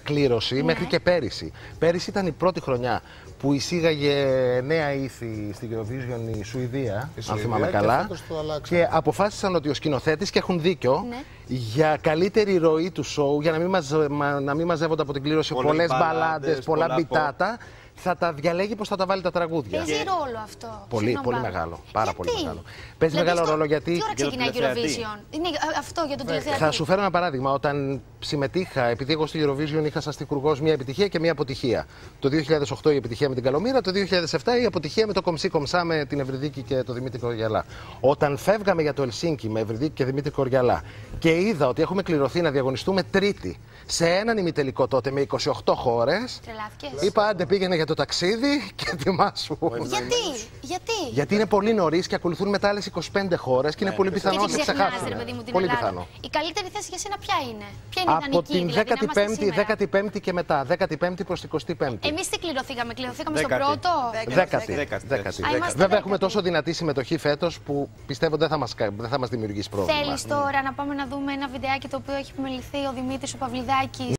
κλήρωση μέχρι και πέρυσι. Πέρυσι ήταν η πρώτη χρονιά που εισήγαγε νέα ήθη στην Eurovision η Σουηδία, αν θυμάμαι καλά. Και αποφάσισαν ότι ο σκηνοθέτης, και έχουν δίκιο, για καλύτερη ροή του σοου, για να μην μαζεύονται από την κλήρωση πολλές μπαλάντες, πολλά μπιτάτα, θα τα διαλέγει πώς θα τα βάλει τα τραγούδια. Παίζει ρόλο αυτό. Πολύ μεγάλο. Πάρα πολύ μεγάλο. Παίζει μεγάλο ρόλο γιατί. Τι ώρα ξεκινάει η Eurovision? Είναι αυτό για τον τηλεθεατή. Θα σου φέρω ένα παράδειγμα. Όταν συμμετείχα, επειδή εγώ στη Eurovision είχα σαν στιχουργός μια επιτυχία και μια αποτυχία. Το 2008 η επιτυχία με την Καλομήρα, το 2007 η αποτυχία με το Κομψή Κομψά με την Ευρυδίκη και το Δημήτρη Κοριαλά. Όταν φεύγαμε για το Ελσίνκι με Ευρυδίκη και Δημήτρη Κοριαλά και είδα ότι έχουμε κληρωθεί να διαγωνιστούμε τρίτη σε έναν ημιτελικό τότε με 28 χώρες. Είπα, άντε πήγαινε για το ταξίδι και ετοιμάσου. Γιατί είναι πολύ νωρίς και ακολουθούν μετά άλλες 25 χώρες και είναι πολύ πιθανό να σε ξεχάσουν. Πολύ πιθανό. Η καλύτερη θέση για σένα ποια είναι? Ποια είναι η ιδανική? Από την 15η και μετά. 15η προς 25η. Εμείς τι κληρωθήκαμε? Κληρωθήκαμε στον πρώτο. 10η. Βέβαια έχουμε τόσο δυνατή συμμετοχή φέτος που πιστεύω δεν θα μας δημιουργήσει πρόβλημα. Θέλεις τώρα να πάμε να δούμε ένα βιντεάκι το οποίο έχει επιμεληθεί ο Δημήτρης ο Παυλιδάκης